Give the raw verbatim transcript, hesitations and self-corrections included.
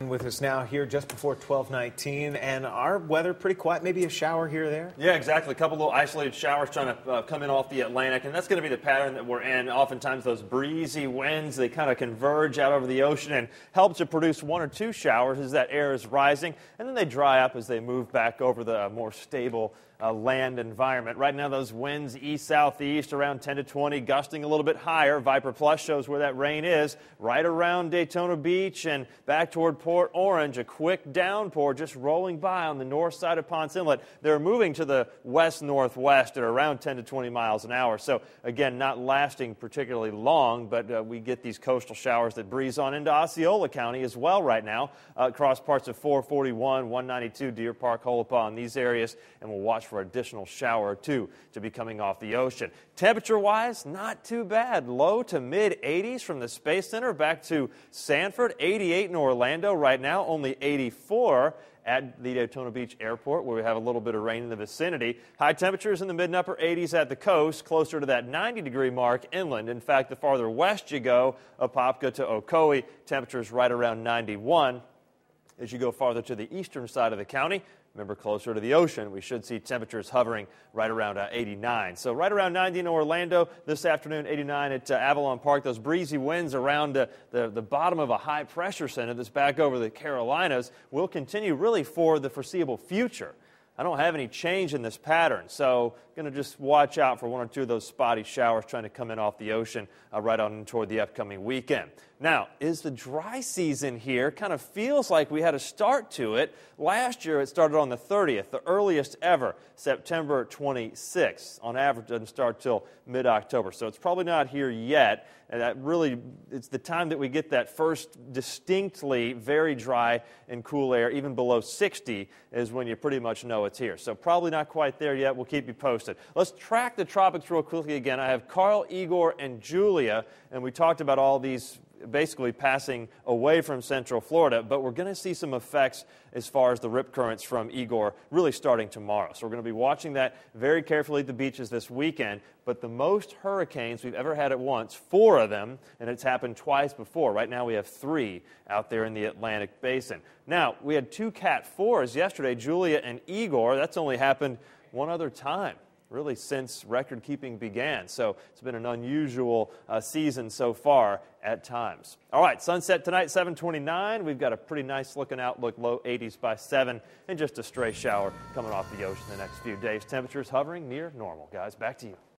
With us now here just before twelve nineteen, and our weather pretty quiet, maybe a shower here or there. Yeah, exactly. A couple little isolated showers trying to uh, come in off the Atlantic, and that's going to be the pattern that we're in. Oftentimes those breezy winds, they kind of converge out over the ocean and help to produce one or two showers as that air is rising, and then they dry up as they move back over the more stable uh, land environment. Right now those winds east-southeast around ten to twenty, gusting a little bit higher. Viper Plus shows where that rain is, right around Daytona Beach and back toward Port Orange. A quick downpour just rolling by on the north side of Ponce Inlet. They're moving to the west-northwest at around ten to twenty miles an hour. So again, not lasting particularly long, but uh, we get these coastal showers that breeze on into Osceola County as well right now, uh, across parts of four forty-one, one ninety-two, Deer Park, Holopaw, these areas, and we'll watch for additional shower or two to be coming off the ocean. Temperature-wise, not too bad. Low to mid eighties from the Space Center back to Sanford, eighty-eight in Orlando right now, only eighty-four at the Daytona Beach Airport, where we have a little bit of rain in the vicinity. High temperatures in the mid and upper eighties at the coast, closer to that ninety degree mark inland. In fact, the farther west you go, Apopka to Ocoee, temperatures right around ninety-one. As you go farther to the eastern side of the county, remember, closer to the ocean, we should see temperatures hovering right around uh, eighty-nine. So right around ninety in Orlando this afternoon, eighty-nine at uh, Avalon Park. Those breezy winds around uh, the, the bottom of a high-pressure center that's back over the Carolinas will continue really for the foreseeable future. I don't have any change in this pattern, so going to just watch out for one or two of those spotty showers trying to come in off the ocean uh, right on toward the upcoming weekend. Now, is the dry season here? Kind of feels like we had a start to it. Last year it started on the thirtieth, the earliest ever, September twenty-sixth. On average, it doesn't start till mid-October, so it's probably not here yet. And that really, it's the time that we get that first distinctly very dry and cool air, even below sixty, is when you pretty much know it's here. So probably not quite there yet. We'll keep you posted. Let's track the tropics real quickly again. I have Carl, Igor, and Julia, and we talked about all these basically passing away from Central Florida, but we're going to see some effects as far as the rip currents from Igor really starting tomorrow. So we're going to be watching that very carefully at the beaches this weekend. But the most hurricanes we've ever had at once, four of them, and it's happened twice before. Right now we have three out there in the Atlantic Basin. Now, we had two Cat fours yesterday, Julia and Igor. That's only happened one other time, really, since record-keeping began. So it's been an unusual uh, season so far at times. All right, sunset tonight, seven twenty-nine. We've got a pretty nice looking outlook, low eighties by seven, and just a stray shower coming off the ocean the next few days. Temperatures hovering near normal. Guys, back to you.